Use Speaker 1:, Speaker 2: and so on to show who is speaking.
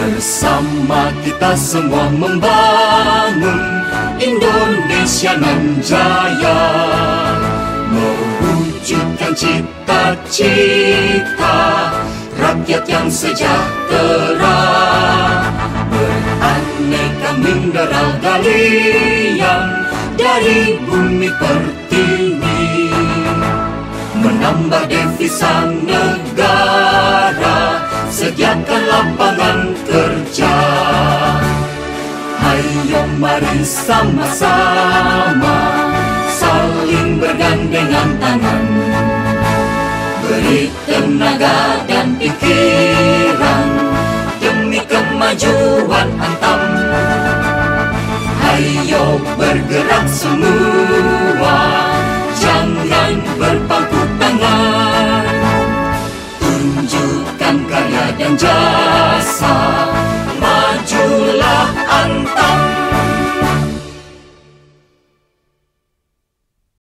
Speaker 1: Bersama kita semua membangun Indonesia nan jaya, mewujudkan cita-cita rakyat yang sejahtera, beraneka mineral galian dari bumi pertiwi, menambah devisa negara, sediakan lapangan kerja. Hayo mari sama-sama saling bergandengan tangan, beri tenaga dan pikiran demi kemajuan antam. Hayo bergerak semua, jangan berpangku tangan, tunjukkan karya dan jasa